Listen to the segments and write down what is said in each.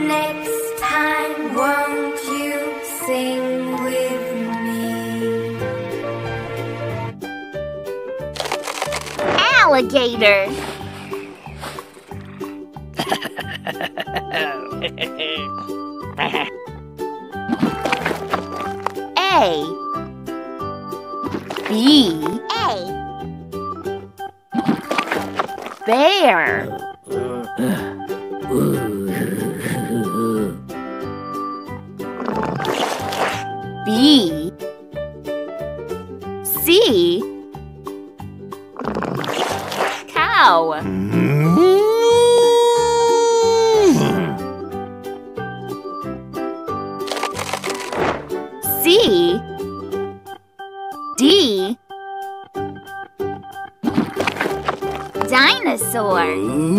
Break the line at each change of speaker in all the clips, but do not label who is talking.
Next time, won't you sing with me?
Alligator. A B Bear. B C Cow. C D Dinosaur.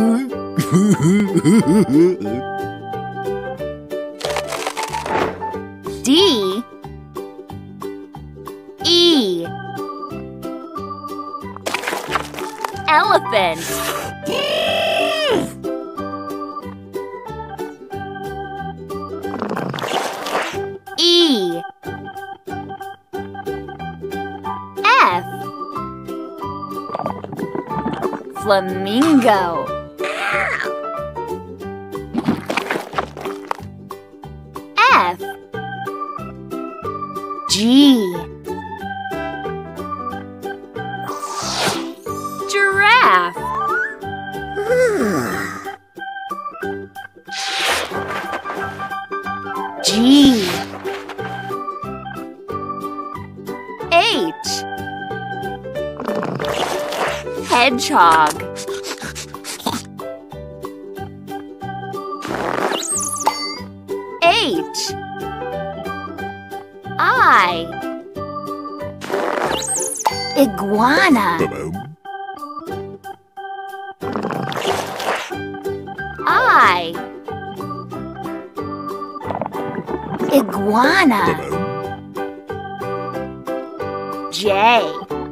D E Elephant. E F Flamingo. F G Giraffe. G H Hedgehog. H I Iguana. I Iguana. J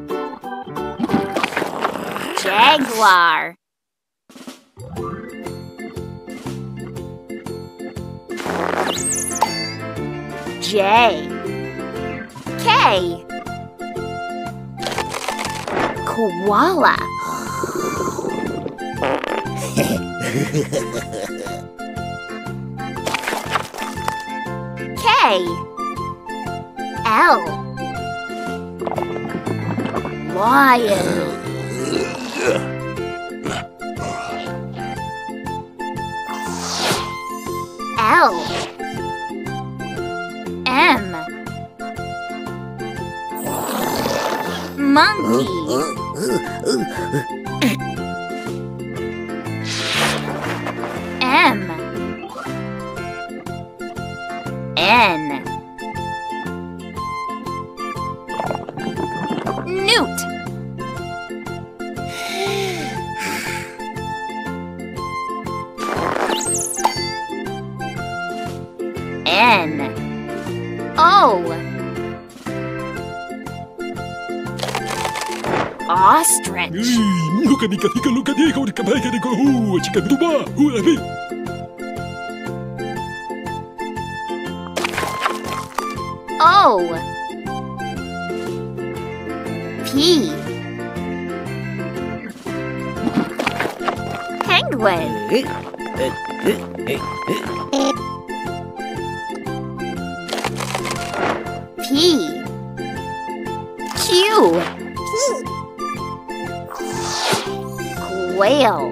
Jaguar. J K Koala. K L Lion. L M Monkey. M N Newt. N O Ostrich. O P Penguin. P Q Quail.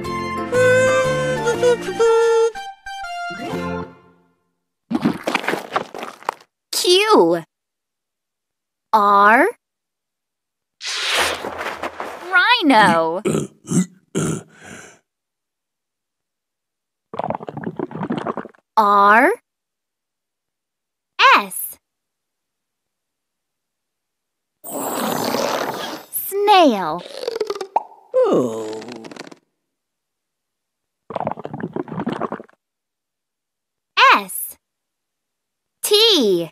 Q R Rhino. R S Snail. S T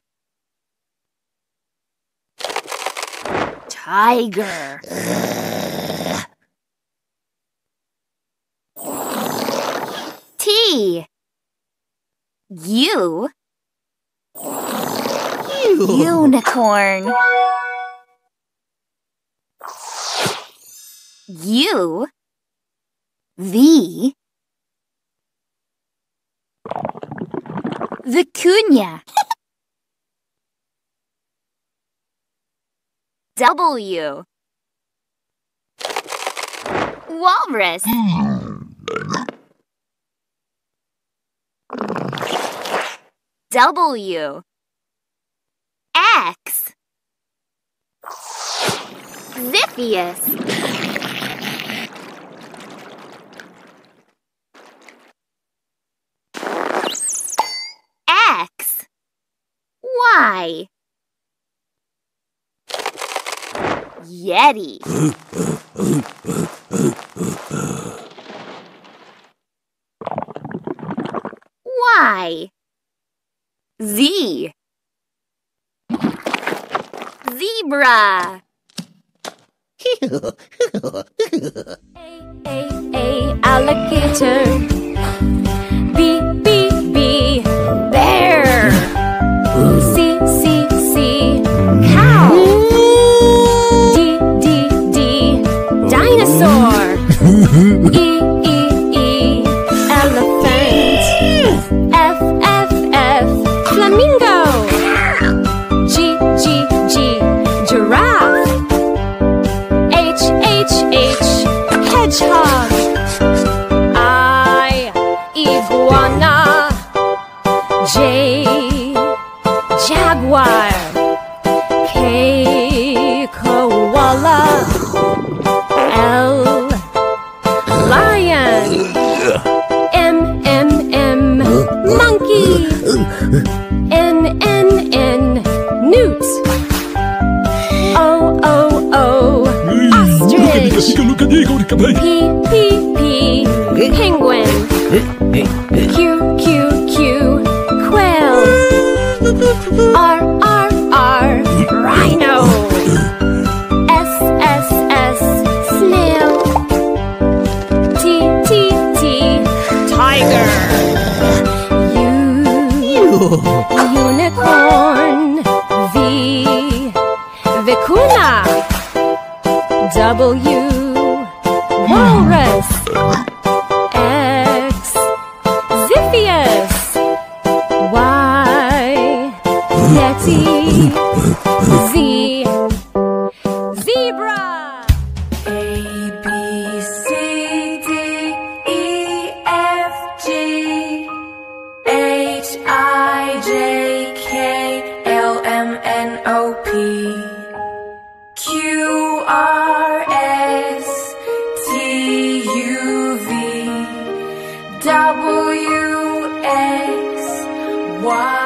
Tiger. T U. Unicorn. U. V. Vicuña. W. Walrus. W. X. Xiphias. X. Y. Yeti. Y. Z. Zebra. A alligator. B bear. C cow. D dinosaur. E elephant. F flamingo. G giraffe. H hedgehog. I iguana. J jaguar. K koala. L lion. M monkey. N newt. O ostrich. P penguin. Q quail. R rhino. S snail. T tiger. U unicorn. V vicuna. W walrus. X Xiphias. Y yeti. Z zebra.
A, B, C, D, E, F, G, H, I, J, K, L, M, N, O, P, Q, R, S, T, U, V, W, X, Y.